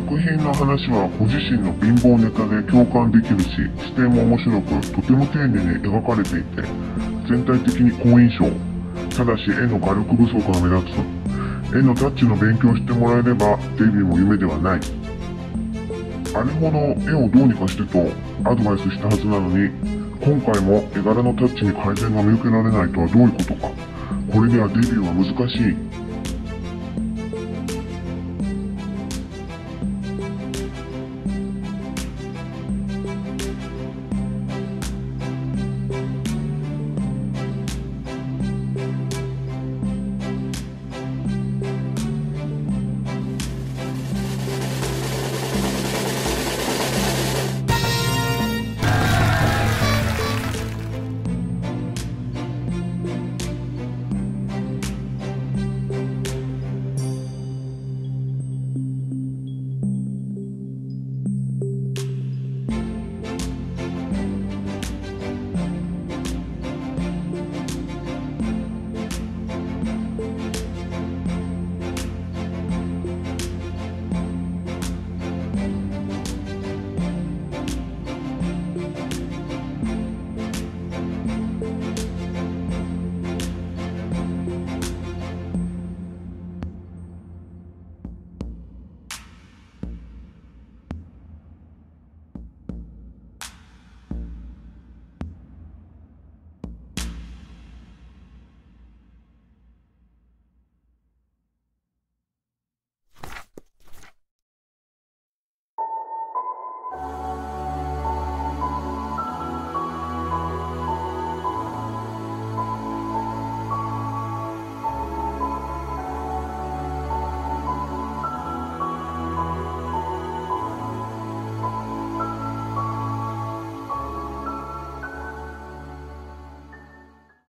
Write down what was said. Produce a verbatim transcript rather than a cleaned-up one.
品の話はご自身の貧乏ネタで共感できるし、視点も面白く、とても丁寧に描かれていて、全体的に好印象。ただし絵の画力不足が目立つ。絵のタッチの勉強してもらえればデビューも夢ではない。あれほど絵をどうにかしてとアドバイスしたはずなのに、今回も絵柄のタッチに改善が見受けられないとはどういうことか。これではデビューは難しい。